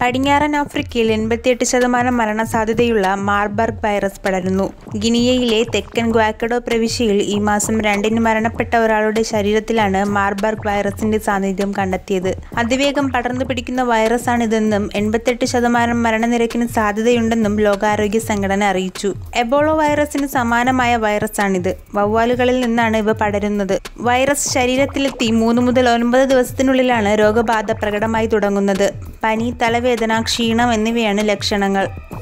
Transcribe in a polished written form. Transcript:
പടിഞ്ഞാറൻ ആഫ്രിക്കയിൽ 88% മരണസാധ്യതയുള്ള Marburg virus പടരുന്നു. ഗിനിയയിലെ തെക്കൻ ഗ്വാക്കഡോ പ്രവിശ്യയിൽ ഈ മാസം 2-ന് മരണപ്പെട്ട ഒരാളുടെ ശരീരത്തിലാണ് മാർബർഗ് വൈറസിന്റെ സാന്നിധ്യം കണ്ടെത്തിയത്. അതിവേഗം പടർന്നു പിടിക്കുന്ന വൈറസാണിതെന്നും 88% മരണനിരക്കിന് സാധ്യതയുണ്ടെന്നും ലോകാരോഗ്യ സംഘടന അറിയിച്ചു. എബോള വൈറസിന് സമാനമായ വൈറസാണിത്. വവ്വാലുകളിൽ നിന്നാണ് ഇവ പടരുന്നത്. വൈറസ് ശരീരത്തിലെത്തി 3 മുതൽ 9 ദിവസത്തിനുള്ളിലാണ് രോഗബാധ പ്രകടമായി തുടങ്ങുന്നത്. പനി, തലവേദന, ക്ഷീണം എന്നിവയാണ് ലക്ഷണങ്ങൾ.